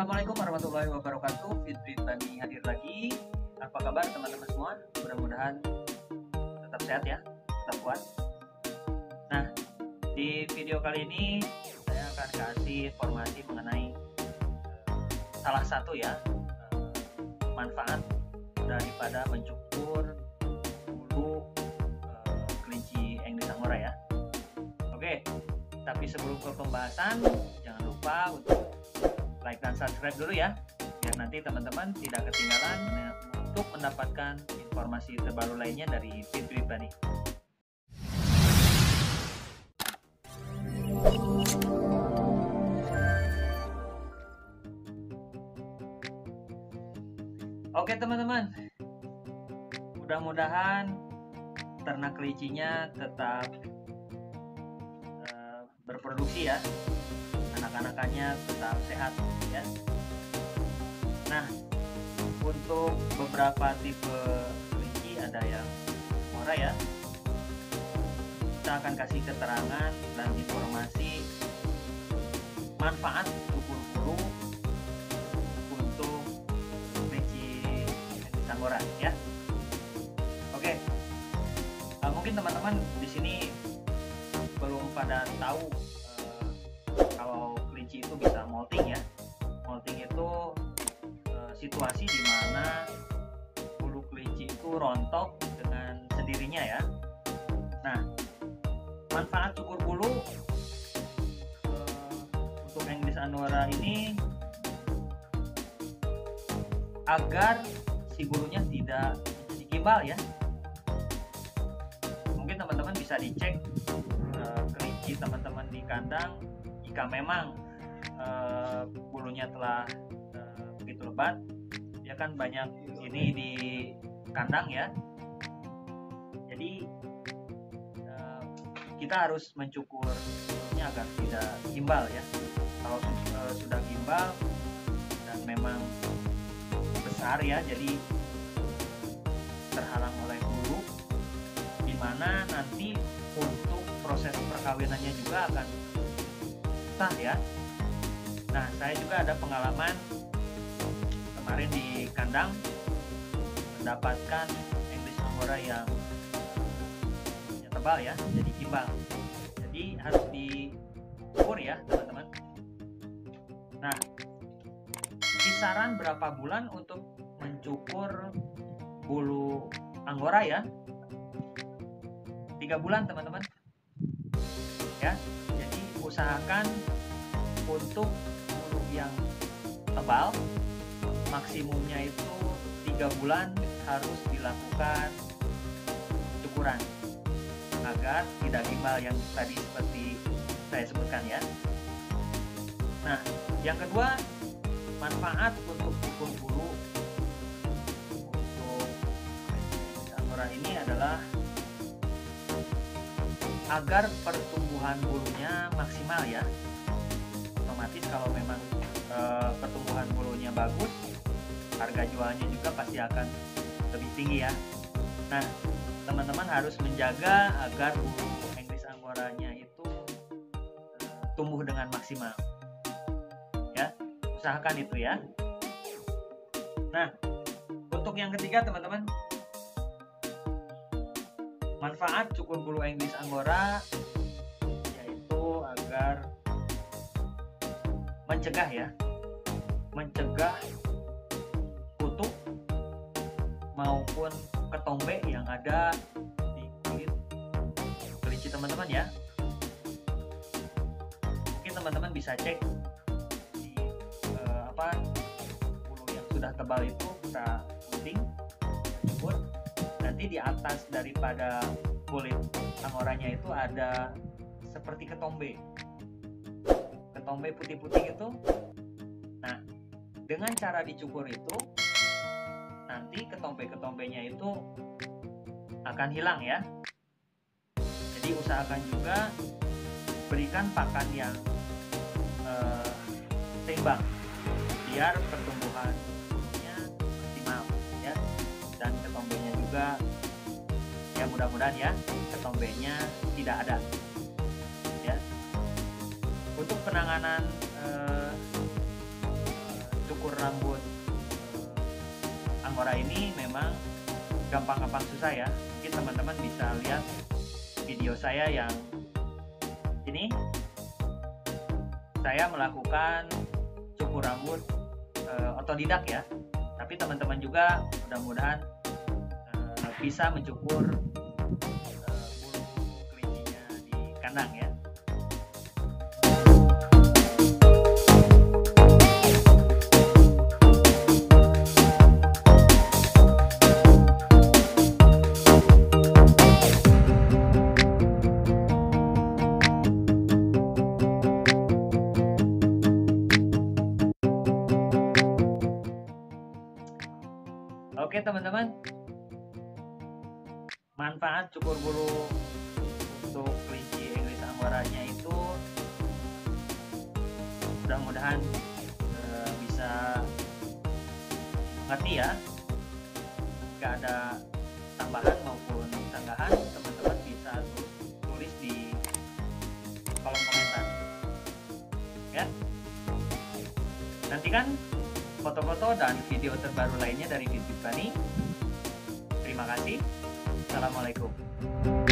Assalamualaikum warahmatullahi wabarakatuh. Fitri Bani hadir lagi. Apa kabar teman-teman semua? Mudah-mudahan tetap sehat ya, tetap kuat. Nah, di video kali ini saya akan kasih informasi mengenai salah satu ya manfaat daripada mencukur bulu kelinci English Angora ya. Oke, tapi sebelum ke pembahasan, jangan lupa untuk like dan subscribe dulu ya, biar nanti teman-teman tidak ketinggalan untuk mendapatkan informasi terbaru lainnya dari Fitri Bani. Oke teman-teman, mudah-mudahan ternak kelincinya tetap berproduksi ya, anak-anakannya tetap sehat ya. Nah, untuk beberapa tipe kelinci ada yang Angora ya, kita akan kasih keterangan dan informasi manfaat cukur bulu untuk kelinci Angora ya. Oke, mungkin teman-teman di sini belum pada tahu kalau kelinci itu bisa molting ya. Molting itu situasi di mana bulu kelinci itu rontok dengan sendirinya ya. Nah, manfaat cukur bulu untuk English Angora ini agar si bulunya tidak menjadi gimbal ya. Mungkin teman-teman bisa dicek kelinci teman-teman di kandang, jika memang bulunya telah begitu lebat, ya kan banyak ini di kandang ya. Jadi kita harus mencukur bulunya agar tidak gimbal ya. Kalau sudah gimbal dan memang besar ya, jadi terhalang oleh bulu, dimana nanti untuk proses perkawinannya juga akan susah ya. Nah, saya juga ada pengalaman kemarin di kandang mendapatkan English Angora yang tebal ya, jadi gimbal. Jadi harus diukur ya teman-teman. Nah, kisaran berapa bulan untuk mencukur bulu Angora ya? 3 bulan teman-teman ya. Jadi usahakan untuk bulu yang tebal maksimumnya itu 3 bulan harus dilakukan cukuran agar tidak gimbal yang tadi seperti saya sebutkan ya. Nah, yang kedua, manfaat untuk cukur bulu untuk Angora ini adalah agar pertumbuhan bulunya maksimal ya. Otomatis kalau memang pertumbuhan bulunya bagus, harga jualnya juga pasti akan lebih tinggi ya. Nah, teman-teman harus menjaga agar bulu English Angoranya itu tumbuh dengan maksimal ya, usahakan itu ya. Nah, untuk yang ketiga teman-teman, manfaat cukur bulu English Angora yaitu agar mencegah kutu maupun ketombe yang ada di kulit kelinci teman-teman ya. Mungkin teman-teman bisa cek di bulu yang sudah tebal itu kita gunting, cukur. Nanti di atas daripada kulit Angoranya itu ada seperti ketombe putih-putih itu. Nah, dengan cara dicukur itu nanti ketombe-ketombenya itu akan hilang ya. Jadi usahakan juga berikan pakan yang seimbang biar pertumbuhan bulunya maksimal ya, dan ketombenya juga ya, mudah-mudahan ya ketombenya tidak ada ya. Untuk penanganan cukur rambut Angora ini memang gampang-gampang susah ya. Mungkin teman-teman bisa lihat video saya yang ini. Saya melakukan cukur rambut otodidak ya. Tapi teman-teman juga mudah-mudahan bisa mencukur bulu kelincinya di kandang ya. Oke teman-teman, manfaat cukur bulu untuk kelinci Inggris Angoranya itu mudah-mudahan bisa mengerti ya. Jika ada tambahan maupun sanggahan, teman-teman bisa tulis di kolom komentar ya. Nantikan foto-foto dan video terbaru lainnya dari Fitbit Bunny. Terima kasih. Assalamualaikum.